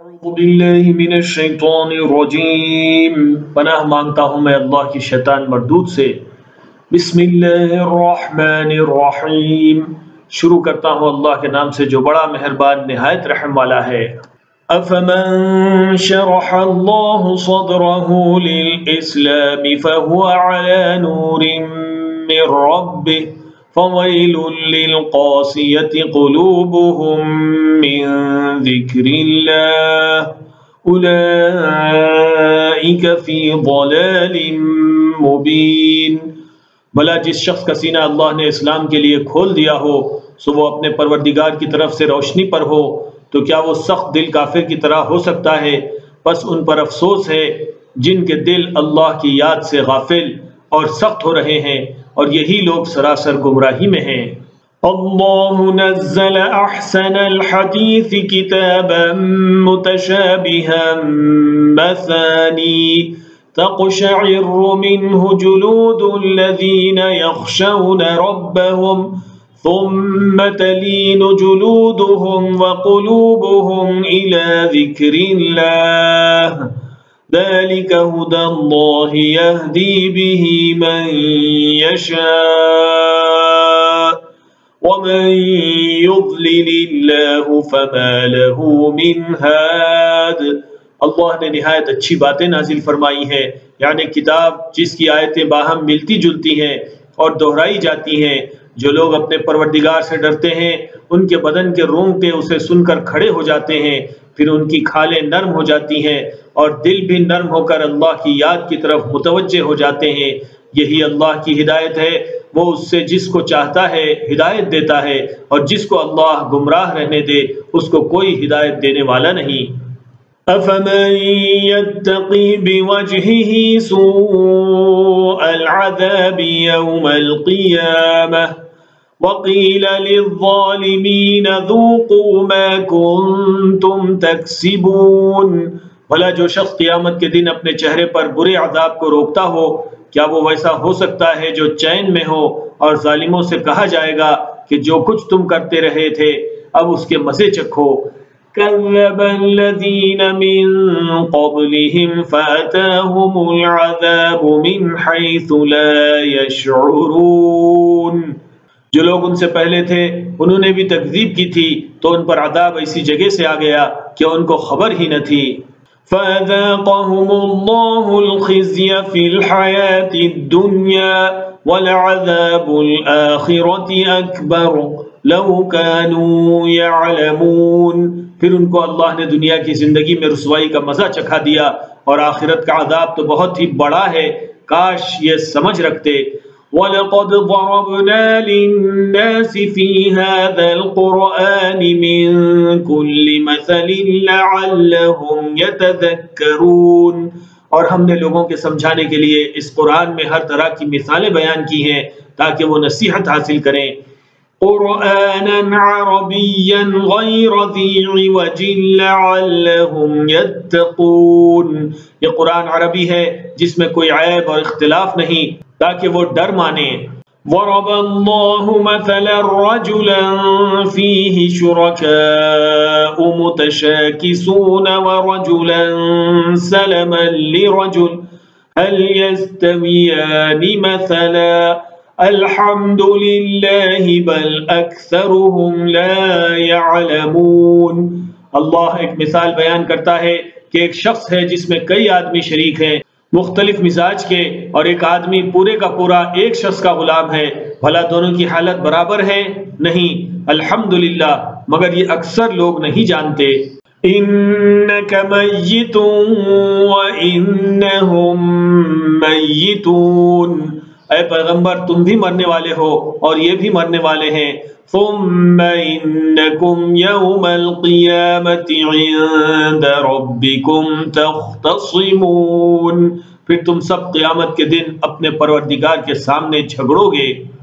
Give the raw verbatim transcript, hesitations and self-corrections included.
اعوذ باللہ من الشیطان الرجیم، پناہ مانگتا ہوں میں اللہ کی شیطان مردود سے۔ بسم اللہ الرحمن الرحیم، شروع کرتا ہوں اللہ کے نام سے جو بڑا مہربان نہایت رحم والا ہے۔ افمن شرح اللہ صدرہ للاسلام فهو على نور من ربہ فویل للقاسیة قلوبهم من ذکر اللہ اولئک فی ضلال مبین۔ بھلا جس شخص کا سینہ اللہ نے اسلام کے لیے کھول دیا ہو سو وہ اپنے پروردگار کی طرف سے روشنی پر ہو، تو کیا وہ سخت دل کافر کی طرح ہو سکتا ہے؟ پس ان پر افسوس ہے جن کے دل اللہ کی یاد سے غافل اور سخت ہو رہے ہیں، اور یہی لوگ سراسر گمراہی میں ہیں۔ اللہ نزل احسن الحدیث کتابا متشابہا مثانی تقشعر منه جلود الذین یخشون ربهم ثم تلین جلودهم وقلوبهم إلى ذکر اللہ ذلك هدى الله يهدي به من يشاء ومن يضلل الله فما له من هاد۔ اللہ نے نہایت اچھی باتیں نازل فرمائی ہیں، یعنی کتاب جس کی آیتیں باہم ملتی جلتی ہیں اور دہرائی جاتی ہیں۔ جو لوگ اپنے پروردگار سے ڈرتے ہیں ان کے بدن کے رونگٹے اسے سن کر کھڑے ہو جاتے ہیں، پھر ان کی کھالیں نرم ہو جاتی ہیں اور دل بھی نرم ہو کر اللہ کی یاد کی طرف متوجہ ہو جاتے ہیں۔ یہی اللہ کی ہدایت ہے، وہ اس سے جس کو چاہتا ہے ہدایت دیتا ہے، اور جس کو اللہ گمراہ رہنے دے اس کو کوئی ہدایت دینے والا نہیں۔ افمن یتقی بوجہہ سوء العذاب یوم القیامہ وقیل للظالمین ذوقوا ما کنتم تکسبون۔ بھلا جو شخص قیامت کے دن اپنے چہرے پر برے عذاب کو روکتا ہو، کیا وہ ویسا ہو سکتا ہے جو چین میں ہو؟ اور ظالموں سے کہا جائے گا کہ جو کچھ تم کرتے رہے تھے اب اس کے مزے چکھو۔ كذب الذين من قبلهم فأتاهم العذاب من حيث لا يشعرون۔ جو لوگ ان سے پہلے تھے انہوں نے بھی تکذیب کی تھی تو ان پر عذاب ایسی جگہ سے آ گیا کہ ان کو خبر ہی نہ تھی۔ فَأَذَاقَهُمُ اللَّهُ الْخِزْيَ فِي الْحَيَاةِ الدُّنْيَا وَلَعَذَابُ الْآخِرَةِ أَكْبَرُ لَوْ كَانُوا يَعْلَمُونَ۔ پھر ان کو اللہ نے دنیا کی زندگی میں رسوائی کا مزہ چکھا دیا، اور آخرت کا عذاب تو بہت ہی بڑا ہے، کاش یہ سمجھ رکھتے۔ وَلَقَدْ ضَرَبْنَا لِلنَّاسِ فِي هَذَا الْقُرْآنِ مِنْ كُلِّ مَثَلٍ لَعَلَّهُمْ يَتَذَكَّرُونَ۔ اور ہم نے لوگوں کے سمجھانے کے لیے اس قرآن میں ہر طرح کی مثالیں بیان کی ہیں تاکہ وہ نصیحت حاصل کریں۔ قرآنا عربيا غير ذي عوج لعلهم يتقون۔ یہ قرآن عربی ہے جس میں کوئی عیب اور اختلاف نہیں تاکہ وہ ڈر مانیں۔ ضرب الله مثلا رجلا فيه شركاء متشاكسون ورجلا سلما لرجل هل يستويان مثلا الحمد للہ بل اکثرهم لا يعلمون۔ اللہ ایک مثال بیان کرتا ہے کہ ایک شخص ہے جس میں کئی آدمی شریک ہیں مختلف مزاج کے، اور ایک آدمی پورے کا پورا ایک شخص کا غلام ہے، بھلا دونوں کی حالت برابر ہے؟ نہیں، الحمدللہ، مگر یہ اکثر لوگ نہیں جانتے۔ انک میت وانہم میتون۔ اے پیغمبر تم بھی مرنے والے ہو اور یہ بھی مرنے والے ہیں۔ ثم انکم یوم القیامت عند ربکم تختصمون۔ پھر تم سب قیامت کے دن اپنے پروردگار کے سامنے جھگڑو گے۔